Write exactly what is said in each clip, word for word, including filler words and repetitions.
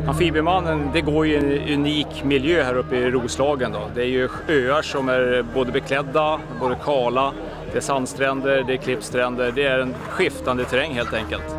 Amfibiemannen, det går ju en unik miljö här uppe i Roslagen då. Det är ju öar som är både beklädda, både kala, det är sandstränder, det är klippstränder, det är en skiftande terräng helt enkelt.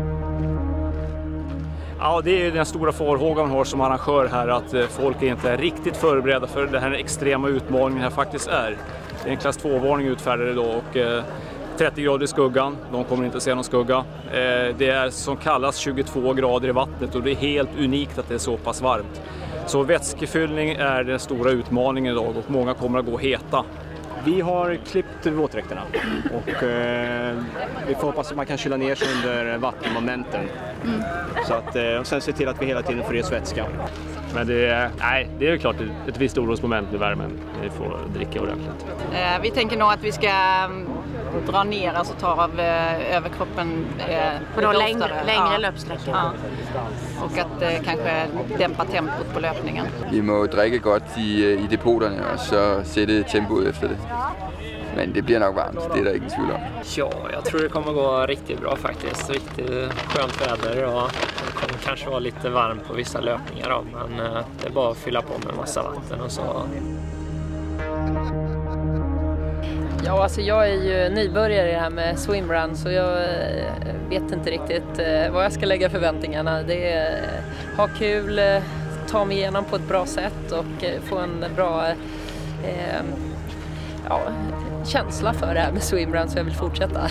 Ja, det är ju den stora farhågan man har som arrangör här, att folk inte är riktigt förberedda för den här extrema utmaningen här faktiskt är. Det är en klass två-varning utfärdad idag och eh, trettio grader i skuggan, de kommer inte att se någon skugga. Eh, det är som kallas tjugotvå grader i vattnet och det är helt unikt att det är så pass varmt. Så vätskefyllning är den stora utmaningen idag och många kommer att gå heta. Vi har klippt våtdräkterna och eh, vi får hoppas att man kan kyla ner sig under vattenmomenten. Mm. Så att, eh, och sen se till att vi hela tiden får i oss vätska. Men det är, nej, det är klart ett visst orosmoment med värmen. Vi får dricka ordentligt. Eh, vi tänker nog att vi ska dra ner, alltså ta av eh, överkroppen eh, på de längre, längre ja. löpsträckor. Ja. Och att eh, kanske dämpa tempot på löpningen. Vi må dricka gott i, i depoterna och så sätta tempot efter det. Men det blir nog varmt, det är det ingen tvivl om. Ja, jag tror det kommer gå riktigt bra faktiskt. Riktigt skönt väder och det kommer kanske vara lite varmt på vissa löpningar då, men det är bara att fylla på med massa vatten och så. Ja, alltså jag är ju nybörjare i det här med swimrun så jag vet inte riktigt vad jag ska lägga förväntningarna. Det är ha kul, ta mig igenom på ett bra sätt och få en bra eh, ja, känsla för det här med swimrun så jag vill fortsätta.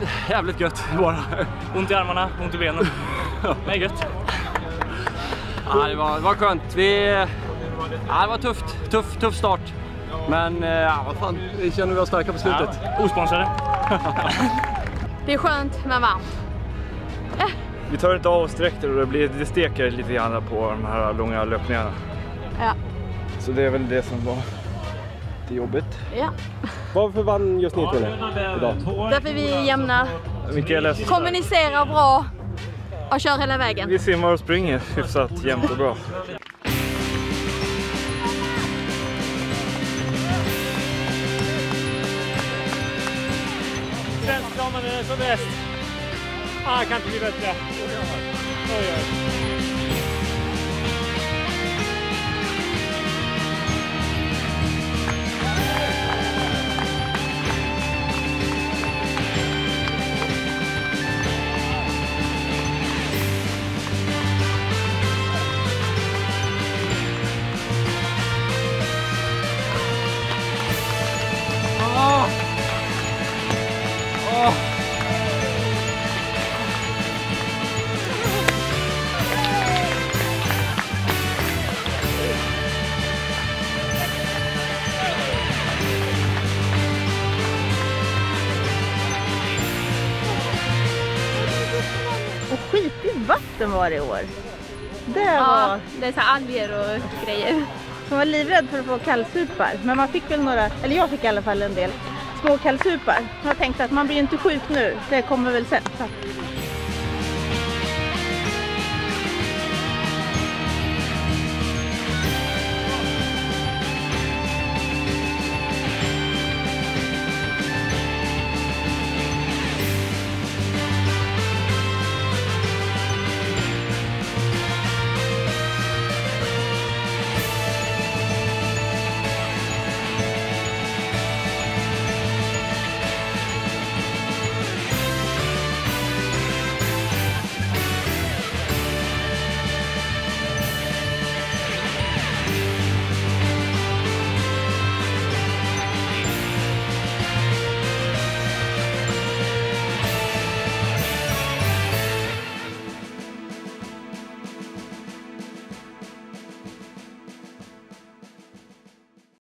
jävligt gött bara. Ont i armarna, ont i benen. Men gött. Ja, det var, det var skönt. Vi, ja, det var tufft, tuff, tuff start. Men ja, vad fan, vi känner vi var starka på slutet. Ja, osponsrade. Det är skönt men varmt. Äh. Vi tar inte av oss direkt och det, blir, det steker lite grann på de här långa löpningarna. Ja. Så det är väl det som var det jobbigt. Ja. Varför vann just ni idag? Därför vi är jämna, Mikael kommunicerar bra och kör hela vägen. Vi simmar och springer hyfsat jämnt och bra. Svenskdamen är som bäst. Ah, kan inte bli bättre. Oj, oj. Och skitigt vatten var det i år. Det var... Ja, det är så här alger och grejer. Man var livrädd för att få kallsupar. Men man fick väl några, eller jag fick i alla fall en del små kallsupar. Jag tänkte att man blir inte sjuk nu, det kommer väl sen. Så.